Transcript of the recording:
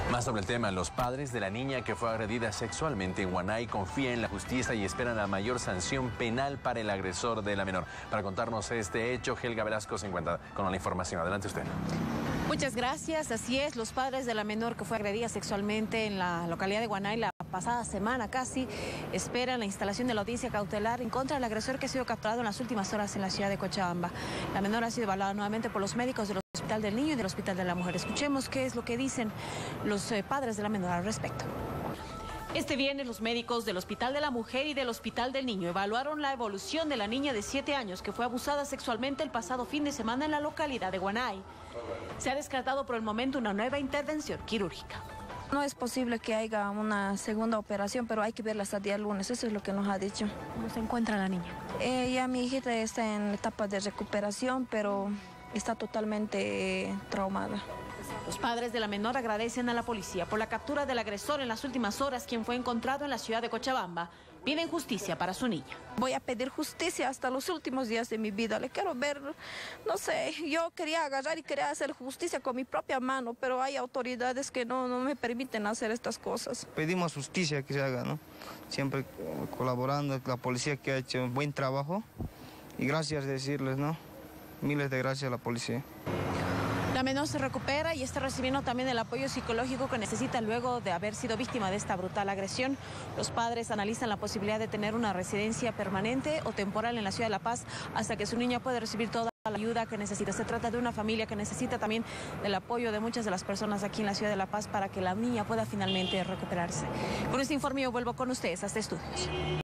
Más sobre el tema, los padres de la niña que fue agredida sexualmente en Huanay confían en la justicia y esperan la mayor sanción penal para el agresor de la menor. Para contarnos este hecho, Helga Velasco se encuentra con la información. Adelante usted. Muchas gracias. Así es, los padres de la menor que fue agredida sexualmente en la localidad de Huanay la pasada semana casi esperan la instalación de la audiencia cautelar en contra del agresor que ha sido capturado en las últimas horas en la ciudad de Cochabamba. La menor ha sido evaluada nuevamente por los médicos del Hospital del Niño y del Hospital de la Mujer. Escuchemos qué es lo que dicen los padres de la menor al respecto. Este viernes los médicos del Hospital de la Mujer y del Hospital del Niño evaluaron la evolución de la niña de 7 años que fue abusada sexualmente el pasado fin de semana en la localidad de Huanay. Se ha descartado por el momento una nueva intervención quirúrgica. No es posible que haya una segunda operación, pero hay que verla hasta el día lunes, eso es lo que nos ha dicho. ¿Cómo se encuentra la niña? Ya mi hijita está en etapa de recuperación, pero está totalmente traumada. Los padres de la menor agradecen a la policía por la captura del agresor en las últimas horas, quien fue encontrado en la ciudad de Cochabamba. Piden justicia para su niña. Voy a pedir justicia hasta los últimos días de mi vida. Le quiero ver, no sé, yo quería agarrar y quería hacer justicia con mi propia mano, pero hay autoridades que no me permiten hacer estas cosas. Pedimos justicia que se haga, ¿no? Siempre colaborando con la policía que ha hecho un buen trabajo. Y gracias decirles, ¿no? Miles de gracias a la policía. La menor se recupera y está recibiendo también el apoyo psicológico que necesita luego de haber sido víctima de esta brutal agresión. Los padres analizan la posibilidad de tener una residencia permanente o temporal en la ciudad de La Paz hasta que su niña pueda recibir toda la ayuda que necesita. Se trata de una familia que necesita también del apoyo de muchas de las personas aquí en la ciudad de La Paz para que la niña pueda finalmente recuperarse. Con este informe yo vuelvo con ustedes hasta estudios.